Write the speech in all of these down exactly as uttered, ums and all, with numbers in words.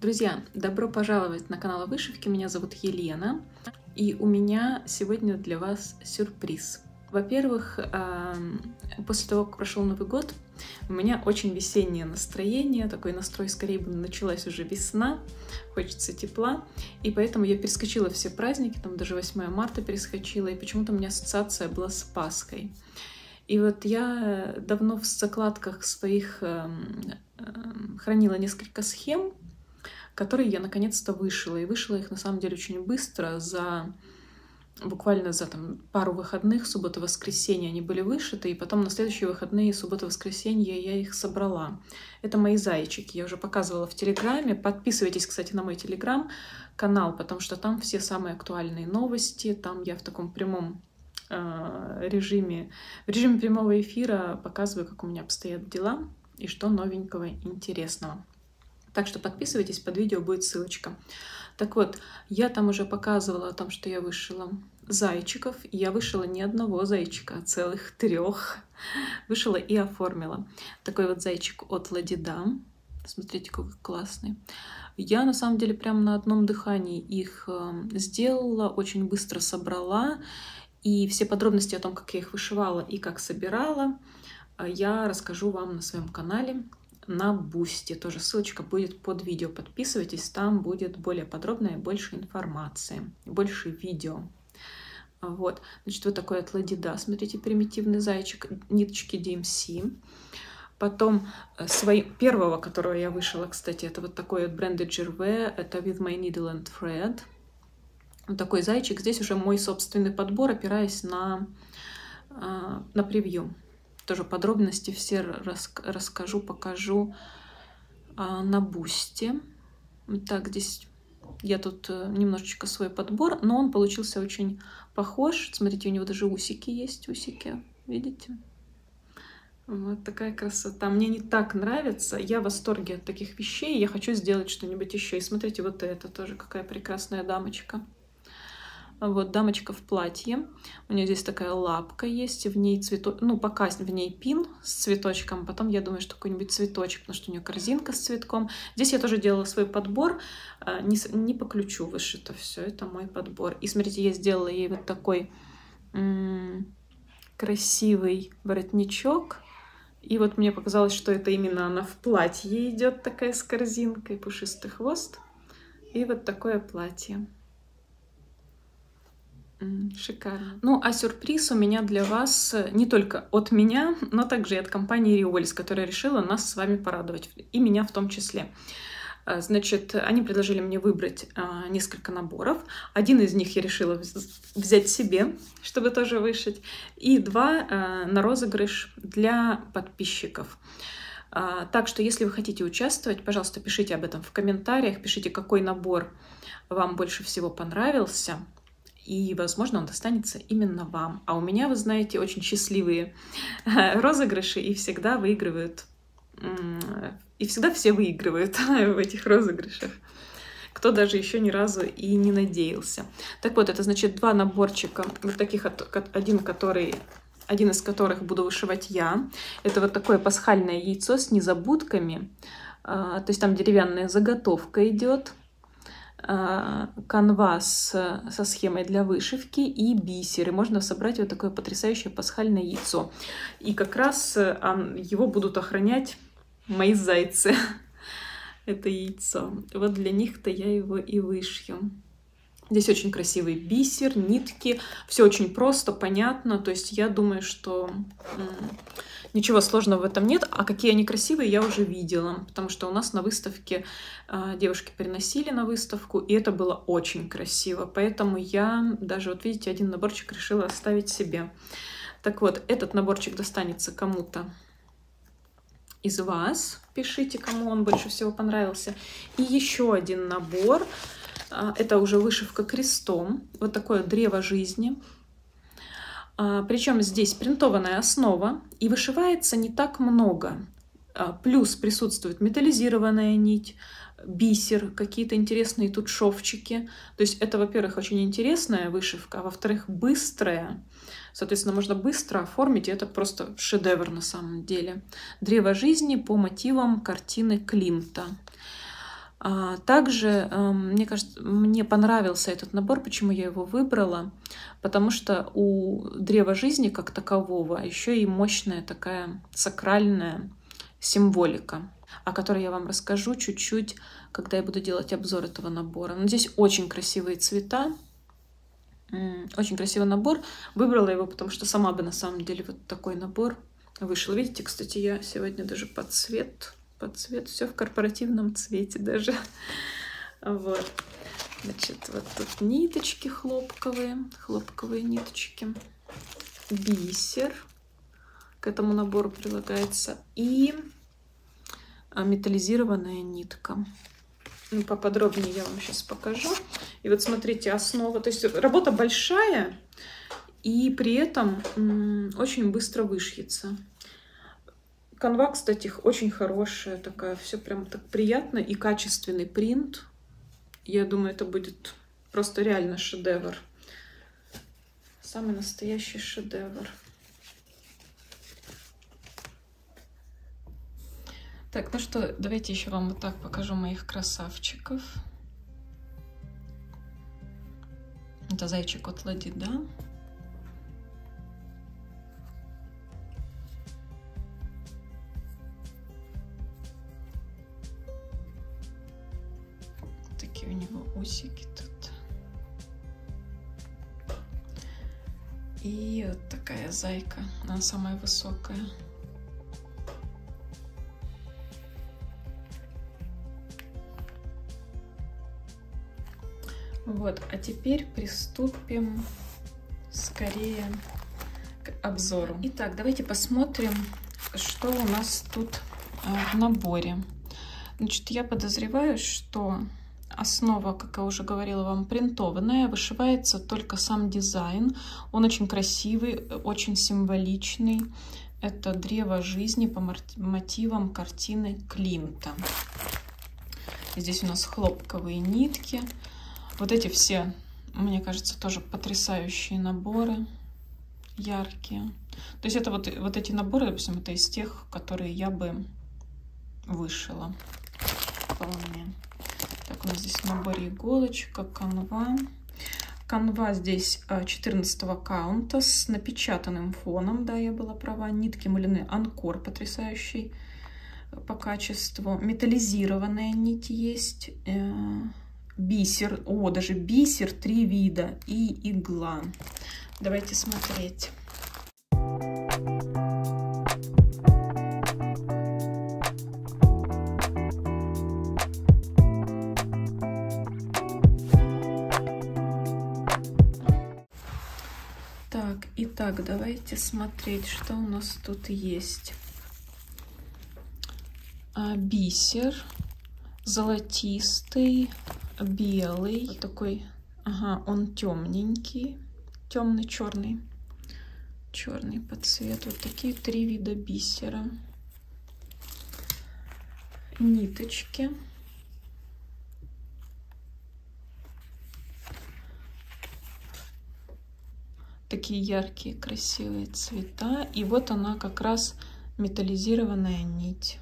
Друзья, добро пожаловать на канал о вышивке. Меня зовут Елена, и у меня сегодня для вас сюрприз. Во-первых, после того, как прошел Новый год, у меня очень весеннее настроение, такой настрой, скорее бы началась уже весна, хочется тепла, и поэтому я перескочила все праздники, там даже восьмое марта перескочила, и почему-то у меня ассоциация была с Пасхой. И вот я давно в закладках своих э, э, хранила несколько схем, которые я наконец-то вышила. И вышила их на самом деле очень быстро, за буквально за там, пару выходных, суббота-воскресенье они были вышиты, и потом на следующие выходные, суббота-воскресенье, я их собрала. Это мои зайчики, я уже показывала в Телеграме. Подписывайтесь, кстати, на мой Телеграм-канал, потому что там все самые актуальные новости, там я в таком прямом режиме, в режиме прямого эфира показываю, как у меня обстоят дела и что новенького интересного. Так что подписывайтесь, под видео будет ссылочка. Так вот, я там уже показывала о том, что я вышила зайчиков. И я вышила не одного зайчика, а целых трех. Вышила и оформила. Такой вот зайчик от Ладида. Смотрите, какой классный. Я на самом деле прямо на одном дыхании их сделала, очень быстро собрала. И все подробности о том, как я их вышивала и как собирала, я расскажу вам на своем канале на Бусти. Тоже ссылочка будет под видео. Подписывайтесь, там будет более подробная, больше информации, больше видео. Вот, значит, вот такой от Ладида. Смотрите, примитивный зайчик, ниточки ди эм си. Потом свои, первого, которого я вышила, кстати, это вот такой от бренда Gervais, это With My Needle and Thread. Вот такой зайчик. Здесь уже мой собственный подбор, опираясь на, на превью. Тоже подробности все рас, расскажу, покажу на Бусти. Так, здесь я тут немножечко свой подбор, но он получился очень похож. Смотрите, у него даже усики есть, усики, видите? Вот такая красота. Мне не так нравится. Я в восторге от таких вещей. Я хочу сделать что-нибудь еще. И смотрите, вот это тоже какая прекрасная дамочка. Вот дамочка в платье. У нее здесь такая лапка есть, в ней цветок, ну пока в ней пин с цветочком, потом я думаю, что какой-нибудь цветочек, потому что у нее корзинка с цветком. Здесь я тоже делала свой подбор, не, не по ключу вышито все, это мой подбор. И смотрите, я сделала ей вот такой красивый воротничок. И вот мне показалось, что это именно она в платье идет, такая с корзинкой, пушистый хвост. И вот такое платье. Шикарно. Ну, а сюрприз у меня для вас не только от меня, но также и от компании Риолис, которая решила нас с вами порадовать, и меня в том числе. Значит, они предложили мне выбрать несколько наборов. Один из них я решила взять себе, чтобы тоже вышить, и два на розыгрыш для подписчиков. Так что, если вы хотите участвовать, пожалуйста, пишите об этом в комментариях, пишите, какой набор вам больше всего понравился. И, возможно, он достанется именно вам. А у меня, вы знаете, очень счастливые розыгрыши, и всегда выигрывают, и всегда все выигрывают в этих розыгрышах, кто даже еще ни разу и не надеялся. Так вот, это значит два наборчика, вот таких, один, который, один из которых буду вышивать я. Это вот такое пасхальное яйцо с незабудками, то есть там деревянная заготовка идет. Канвас со схемой для вышивки и бисер. И можно собрать вот такое потрясающее пасхальное яйцо. И как раз его будут охранять мои зайцы. Это яйцо. Вот для них-то я его и вышью. Здесь очень красивый бисер, нитки. Все очень просто, понятно. То есть я думаю, что ничего сложного в этом нет. А какие они красивые, я уже видела. Потому что у нас на выставке э, девушки приносили на выставку. И это было очень красиво. Поэтому я даже, вот видите, один наборчик решила оставить себе. Так вот, этот наборчик достанется кому-то из вас. Пишите, кому он больше всего понравился. И еще один набор. Это уже вышивка крестом. Вот такое древо жизни. Причем здесь принтованная основа. И вышивается не так много. Плюс присутствует металлизированная нить, бисер, какие-то интересные тут шовчики. То есть это, во-первых, очень интересная вышивка, а во-вторых, быстрая. Соответственно, можно быстро оформить, и это просто шедевр на самом деле. Древо жизни по мотивам картины Климта. Также, мне кажется, мне понравился этот набор. Почему я его выбрала? Потому что у древа жизни как такового еще и мощная такая сакральная символика, о которой я вам расскажу чуть-чуть, когда я буду делать обзор этого набора. Но здесь очень красивые цвета, очень красивый набор. Выбрала его, потому что сама бы на самом деле вот такой набор вышел. Видите, кстати, я сегодня даже под цвет, под цвет, все в корпоративном цвете даже. Вот. Значит, вот тут ниточки хлопковые, хлопковые ниточки, бисер к этому набору прилагается и металлизированная нитка. Ну, поподробнее я вам сейчас покажу. И вот смотрите, основа, то есть работа большая и при этом очень быстро вышьется. Канва, кстати, очень хорошая такая, все прям так приятно и качественный принт. Я думаю, это будет просто реально шедевр. Самый настоящий шедевр. Так, ну что, давайте еще вам вот так покажу моих красавчиков. Это зайчик от Лади, да? Такие у него усики тут. И вот такая зайка, она самая высокая. Вот, а теперь приступим скорее к обзору. Итак, давайте посмотрим, что у нас тут в наборе. Значит, я подозреваю, что основа, как я уже говорила вам, принтованная, вышивается только сам дизайн. Он очень красивый, очень символичный. Это древо жизни по мотивам картины Климта. Здесь у нас хлопковые нитки. Вот эти все, мне кажется, тоже потрясающие наборы, яркие. То есть это вот, вот эти наборы, допустим, это из тех, которые я бы вышила вполне. Так, у нас здесь в наборе иголочка, канва. Канва здесь четырнадцатого каунта с напечатанным фоном, да, я была права. Нитки муляны Анкор, потрясающий по качеству. Металлизированная нить есть. Бисер, о, даже бисер, три вида и игла. Давайте смотреть. Так, итак, давайте смотреть, что у нас тут есть. А, бисер золотистый, белый, вот такой, ага, он темненький, темный, черный, черный по цвету. Вот такие три вида бисера. Ниточки. Такие яркие, красивые цвета. И вот она как раз металлизированная нить.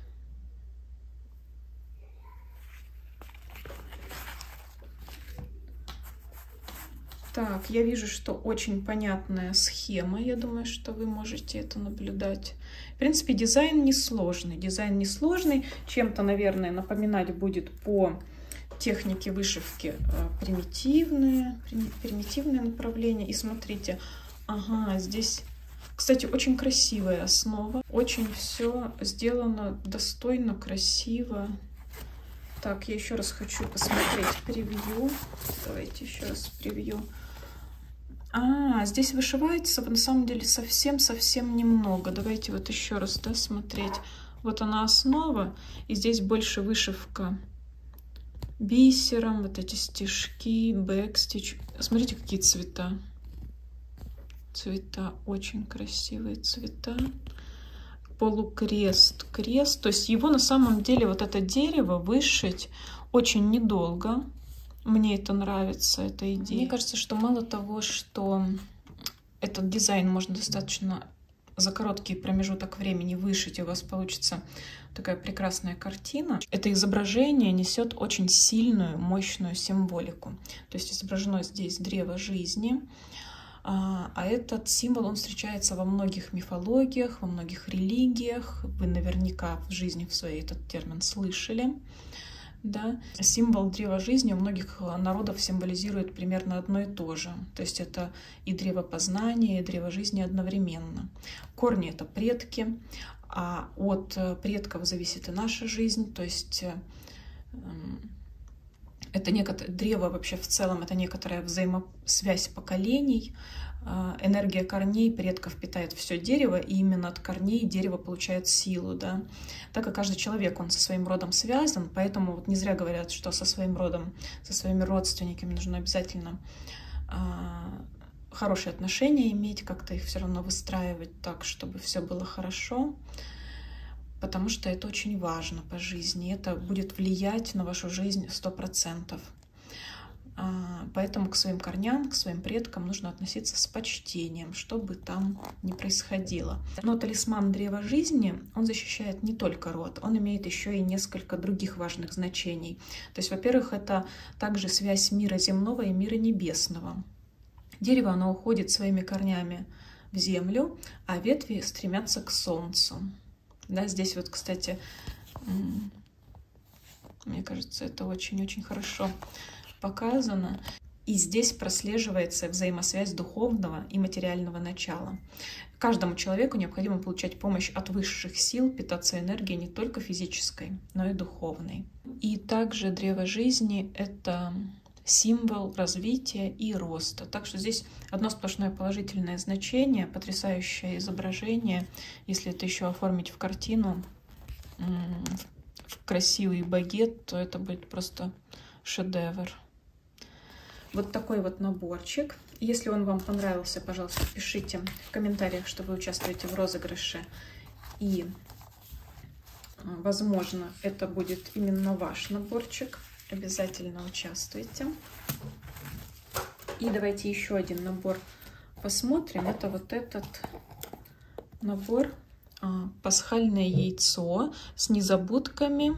Так, я вижу, что очень понятная схема. Я думаю, что вы можете это наблюдать. В принципе, дизайн несложный. Дизайн несложный. Чем-то, наверное, напоминать будет по технике вышивки примитивное, примитивное направление. И смотрите, ага, здесь, кстати, очень красивая основа. Очень все сделано достойно, красиво. Так, я еще раз хочу посмотреть превью. Давайте еще раз превью. А, здесь вышивается на самом деле совсем-совсем немного. Давайте вот еще раз, да, смотреть. Вот она основа, и здесь больше вышивка бисером, вот эти стежки, бэкстич. Смотрите, какие цвета. Цвета, очень красивые цвета. Полукрест, крест. То есть его на самом деле, вот это дерево вышить очень недолго. Мне это нравится, эта идея. Мне кажется, что мало того, что этот дизайн можно достаточно за короткий промежуток времени вышить, и у вас получится такая прекрасная картина. Это изображение несет очень сильную, мощную символику. То есть изображено здесь древо жизни, а этот символ, он встречается во многих мифологиях, во многих религиях. Вы наверняка в жизни в своей этот термин слышали. Да? Символ древа жизни у многих народов символизирует примерно одно и то же. То есть это и древо познания, и древо жизни одновременно. Корни — это предки, а от предков зависит и наша жизнь. То есть это некоторое древо вообще в целом, это некоторая взаимосвязь поколений. Энергия корней предков питает все дерево, и именно от корней дерево получает силу, да. Так как каждый человек, он со своим родом связан, поэтому вот не зря говорят, что со своим родом, со своими родственниками нужно обязательно а, хорошие отношения иметь, как-то их все равно выстраивать так, чтобы все было хорошо, потому что это очень важно по жизни, это будет влиять на вашу жизнь сто процентов. Поэтому к своим корням, к своим предкам нужно относиться с почтением, что бы там ни происходило. Но талисман древа жизни, он защищает не только род, он имеет еще и несколько других важных значений. То есть, во-первых, это также связь мира земного и мира небесного. Дерево, оно уходит своими корнями в землю, а ветви стремятся к солнцу. Да, здесь вот, кстати, мне кажется, это очень-очень хорошо показано. И здесь прослеживается взаимосвязь духовного и материального начала. Каждому человеку необходимо получать помощь от высших сил, питаться энергией не только физической, но и духовной. И также древо жизни — это символ развития и роста. Так что здесь одно сплошное положительное значение, потрясающее изображение. Если это еще оформить в картину, в красивый багет, то это будет просто шедевр. Вот такой вот наборчик. Если он вам понравился, пожалуйста, пишите в комментариях, что вы участвуете в розыгрыше. И, возможно, это будет именно ваш наборчик. Обязательно участвуйте. И давайте еще один набор посмотрим. Это вот этот набор «Пасхальное яйцо» с незабудками.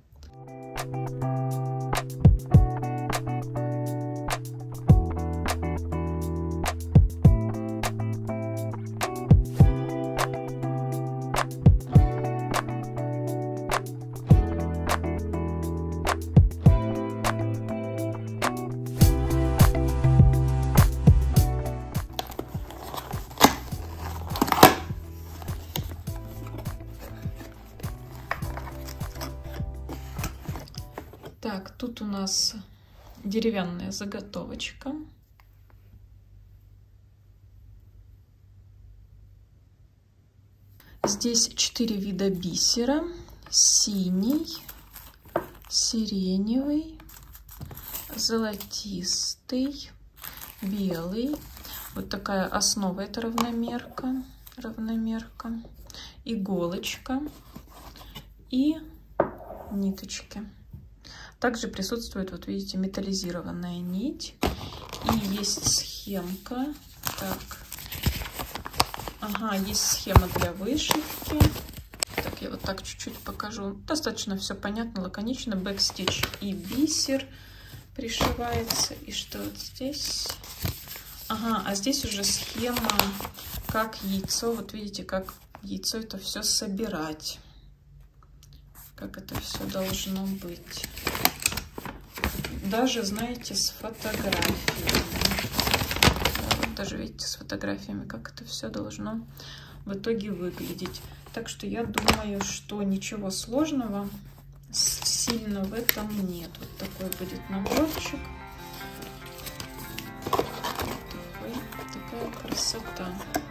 Так, тут у нас деревянная заготовочка. Здесь четыре вида бисера: синий, сиреневый, золотистый, белый. Вот такая основа — это равномерка, равномерка, иголочка и ниточки. Также присутствует, вот видите, металлизированная нить. И есть схемка. Так. Ага, есть схема для вышивки. Так, я вот так чуть-чуть покажу. Достаточно все понятно, лаконично. Бэкстич и бисер пришивается. И что вот здесь? Ага, а здесь уже схема, как яйцо. Вот видите, как яйцо это все собирать. Как это все должно быть. Даже, знаете, с фотографиями. Вот, даже видите, с фотографиями, как это все должно в итоге выглядеть. Так что я думаю, что ничего сложного сильно в этом нет. Вот такой будет наборчик. Такой, такая красота.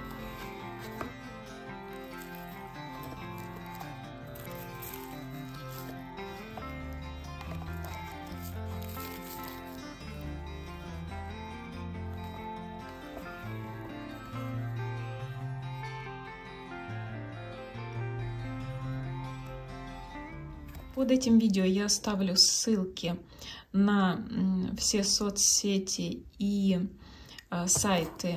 Под этим видео я оставлю ссылки на все соцсети и сайты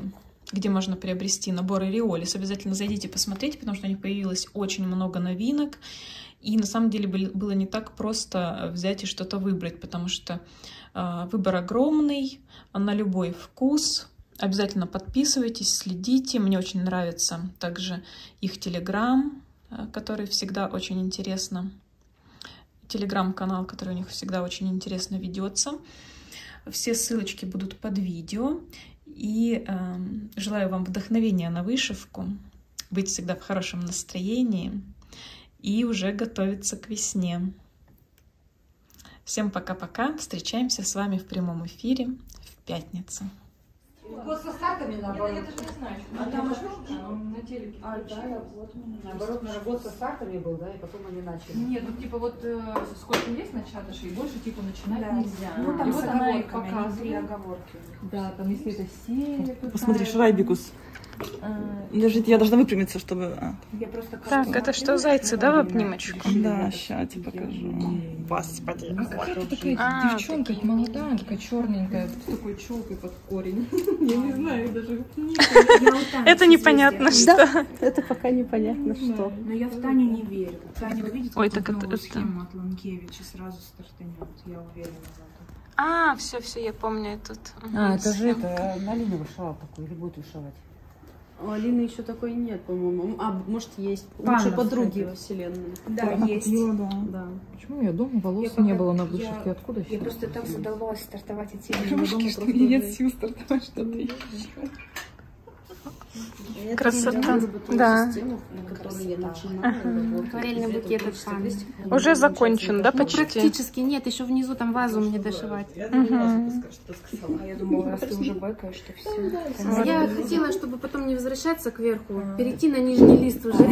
где можно приобрести наборы Риолис. Обязательно зайдите, посмотрите, потому что у них появилось очень много новинок. И на самом деле было не так просто взять и что-то выбрать, потому что э, выбор огромный, на любой вкус. Обязательно подписывайтесь, следите. Мне очень нравится также их телеграм, э, который всегда очень интересно. Телеграм-канал, который у них всегда очень интересно ведется. Все ссылочки будут под видео. И э, желаю вам вдохновения на вышивку, быть всегда в хорошем настроении и уже готовиться к весне. Всем пока-пока. Встречаемся с вами в прямом эфире в пятницу. Вот со стартами наоборот. Я даже не знаю. А там на телеке. А, да, вот. Наоборот, наверное, год со стартами был, да, и потом они начали. Нет, ну типа вот э, сколько есть начатышей, и больше типа начинать да. нельзя. Ну там и с вот она и оговорками, показывает. три оговорки у них. Да, там если это серия. Посмотри, шрайбикус. А... Даже я должна выпрямиться, чтобы... А. Я просто Так, это что, зайцы, да, в обнимочку? Да, сейчас я тебе покажу. Господи. А какая-то такая А, девчонка, такие. молодая, такая черненькая, с такой челкой под корень. Я не знаю даже. Это непонятно что. Это пока непонятно, что. Но я в Таню не верю. Таня увидит Ой, вот так новую это- схему от Ланкевича, сразу стартанет. Я уверена в этом. А, все, все, я помню этот. А, это же это, Налина вышивала такой, или будет вышивать? У Алины еще такой нет, по-моему. А, может, есть. Панна, Лучшие подруги кстати. вселенной. Да, Она есть. купила, да. Да. Почему я дома волос Я пока- не было на я- вышивке? Откуда Я все? просто так задолбалась стартовать эти Потому что мне нет сил стартовать что-то еще. Красота. Да. Систему, на которой я начинала. работать. Акварельный Из-за букет этого от Панны. количества крестиков. Уже закончен, да, Ну, почти? практически нет, еще внизу там вазу мне дошивать. Мгм. А я думала, раз ты уже бэкаешь, что все. Я хотела, чтобы потом не возвращаться кверху, перейти на нижний лист уже.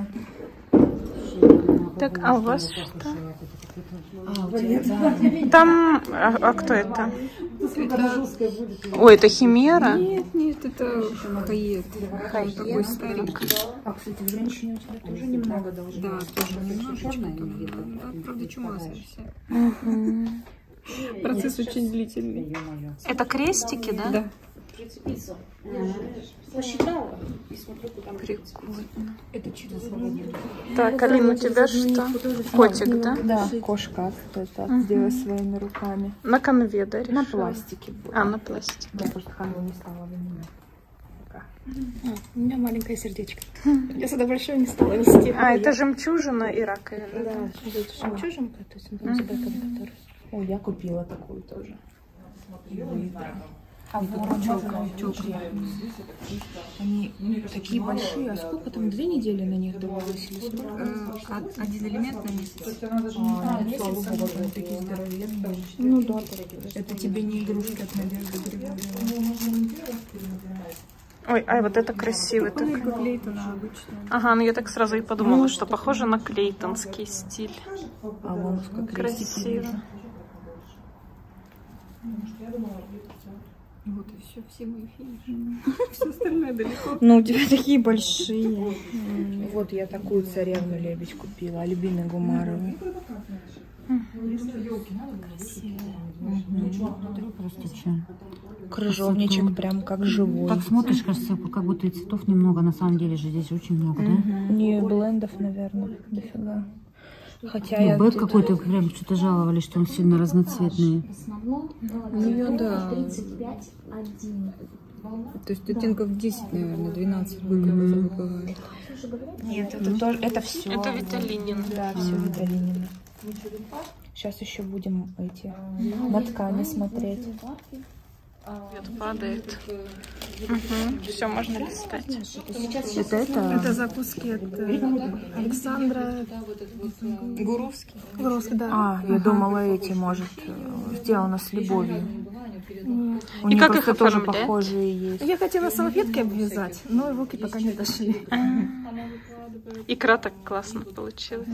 Так, а у вас что? А, у тебя, да. Там, а, а кто это? Ой, это Химера? Нет, нет, это хаед. Такой старик. А, кстати, в женщине у тебя тоже немного должно Да, быть. тоже немножечко. Да, правда, чумазая вся. Процесс очень длительный. Это крестики, да? Да. Прицепиться. Посчитала и смотрю, куда мы Прикольно. Это чудо свободное. Так, Алина, у тебя что? Котик, да? Да, кошка это сделала своими руками. На конведере. На пластике. А, на пластике. Я просто канву не стала вынимать. У меня маленькое сердечко. Я сюда большое не стала нести. А, это жемчужина и раковина. Да, это жемчужинка, то есть он сюда который. О, я купила такую тоже. А ворочок, они такие большие, а сколько там, две недели на них давалось? Или сколько? Один элемент на месяц. А, нет, слава богу, они такие здоровенные. Ну да. Это тебе не игрушки от Надежды Григорьевны. Ой, ай, вот это красивый такой. Клейтона обычная. Ага, ну я так сразу и подумала, что похоже на клейтонский стиль. А вон сколько Красиво. Вот и все, все мои финиши. Все остальное далеко. Ну, у тебя такие большие. Вот я такую царевну лебедь купила, Альбины Гумаровой. Крыжовничек прям как живой. Так смотришь, кажется, как будто и цветов немного, на самом деле же здесь очень много, да? Не блендов, наверное, дофига. Хотя Ну, я... бэк какой-то, прям что-то жаловались, что он сильно разноцветный. У нее, да. То есть оттенков десять, наверное, двенадцать бэков бывает. Нет, это тоже, это все. Это Виталинин. Да, все Виталинина. Сейчас еще будем эти на ткани смотреть. Свет падает. Угу. Все, можно листать. Это это? Это закуски от э, Александра Гуровский. Гуровского, да. А, я думала, эти, может, э, сделано с любовью. У И них как их просто тоже оформлять? похожие есть. Я хотела салфетки обвязать, но руки пока не дошли. Икра так классно получилась.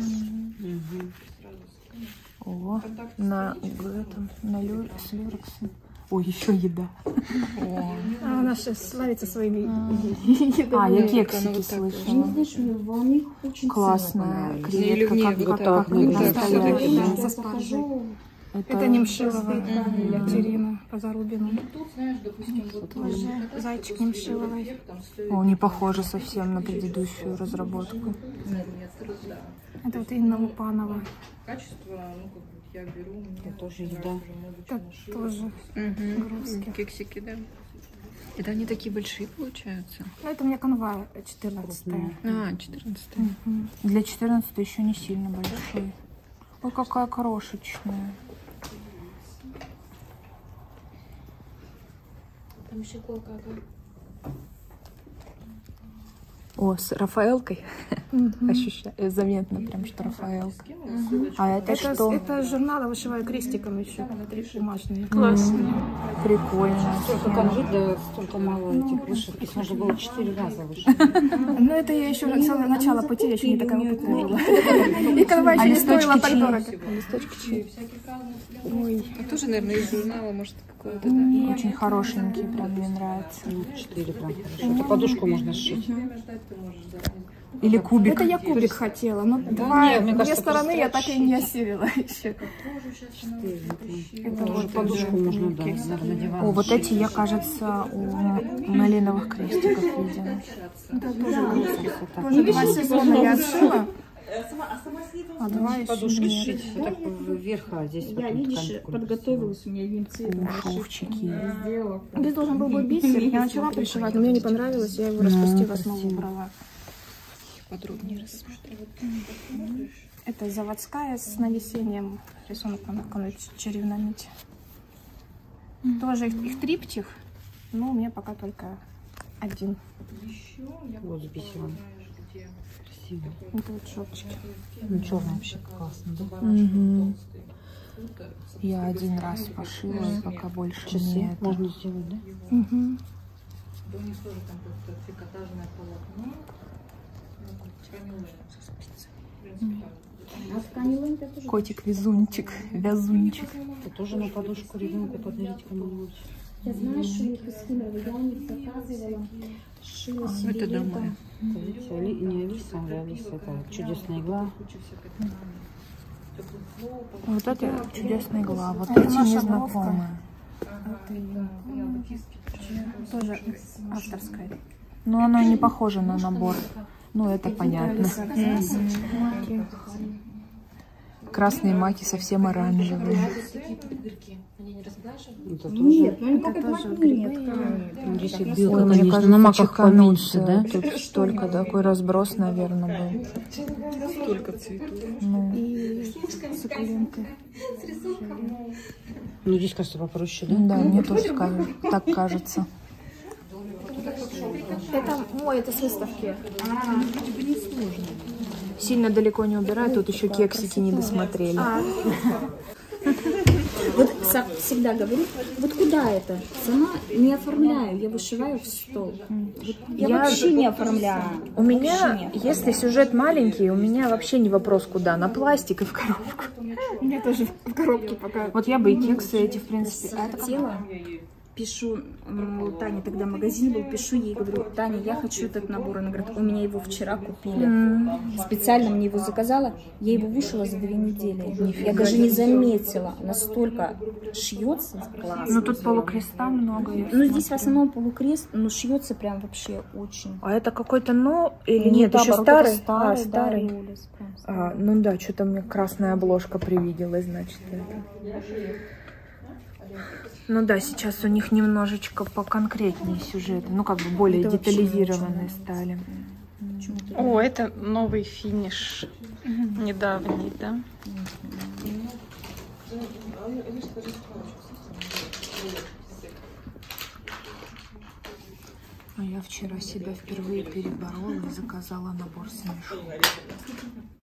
О, на этом, на лю, с люрексом. Ой, еще еда. А она сейчас славится своими А, я кексики слышала. Классная креветка, Или как, мне как, вот так, как вот так, настоящая. со спаржей. Это, Это Немшилова Екатерина по Зарубину. Тоже зайчик Немшиловой. О, не похоже совсем на предыдущую разработку. Это вот Инна Лупанова. Это тоже еда. Это тоже грузки. Кексики, да? Это они такие большие получаются? Ну, это у меня канва четырнадцатая. А, четырнадцатая. Для четырнадцатой еще не сильно большой. Ой, какая крошечная. Там еще иголка. О, с Рафаэлкой. Ощущаю, заметно прям, что Рафаэлка. А это, Это, что? это из журнала «Вышиваю крестиком» еще. Внутри бумажные. Классно. Прикольно. Столько канвы, да, столько мало этих вышивок. Их нужно было четыре раза вышить. Ну, это я еще целое начало пути, я еще не такая опытная была. И канва еще не стоила так дорого. Ой, это тоже, наверное, из журнала, может, какого-то, да? Очень хорошенькие, прям мне нравится. Ну, четыре прям хорошо. Это подушку можно сшить. Или кубик. Это я кубик хотела, но два, нет, мне две кажется, стороны я так и не осилила еще. Это уже подушку можно, да, на диван. О, вот эти я, кажется, у малиновых крестиков видела. Это тоже грустно. Тоже два сезона я отшила. А два еще Подушки нет. сшить. Вот так вверх, а здесь Я, потом видишь, ткань такую. подготовилась, у меня венцы. Шовчики. Здесь должен был быть бисер, я начала пришивать, но мне не понравилось, я его распустила, снова убрала. Подробнее рассмотрим. Это заводская с навесением, рисунок на такой черевной нити. Тоже их, их триптих, но у меня пока только один. Вот с бисером. Красиво. Это вот шовчики. Ну, черный вообще классно, да? Угу. Я один раз пошила, и пока больше Часы не это. можно сделать, да? Угу. А ткани лента тоже. Котик-везунчик, вязунчик. Это тоже на подушку ребенку подарить кому-нибудь. Я знаю, что у них из Химера, я у них заказывала, шила себе Это летом. домой. Это, видите, Али... не Алиса, а Алиса. Это чудесная игла. Вот это чудесная игла, вот Это эти наша незнакомые. Тоже авторская. Но оно не похоже на набор. Ну, это понятно. Маки. Красные маки совсем оранжевые. Это тоже. Нет, ну не как Это тоже магнит. Ну, здесь и Ой, белка, мне конечно, кажется, на маках поменьше, чекануться. да? Тут столько, такой разброс, наверное, был. Столько цветов. Ну, И суккуленты. Ну, здесь, кажется, попроще, да? да, мне тоже ка- так кажется. Это мой, это с выставки. Сильно далеко не убираю, тут еще кексики не досмотрели. Вот Са- всегда говорю, вот куда это? Сама не оформляю, я вышиваю в стол. Вот я, Я- вообще не оформляю. У меня, Вообще не если сюжет маленький, у меня вообще не вопрос куда, на пластик и в коробку. У меня тоже в коробке пока. Вот я бы и кексы эти, в принципе. А это как? Хотела, пишу, м, у Тани тогда магазин был, пишу ей, говорю, Таня, я хочу этот набор. Она говорит, у меня его вчера купили. Специально мне его заказала, я его вышила за две недели. Я даже не заметила, настолько шьется классно. Ну тут полукреста много. я Ну, здесь в смотрю. основном полукрест, но шьется прям вообще очень. А это какой-то, ну, или Ну, нет, еще наоборот, старый? это старый, А, старый. да, Юлис, прям А, ну да, что-то мне красная обложка привиделась, значит, это. Ну да, сейчас у них немножечко поконкретнее сюжеты, ну как бы более Это вообще детализированные очень стали. О, это новый финиш. Недавний, да? А я вчера себя впервые переборола и заказала набор смешок.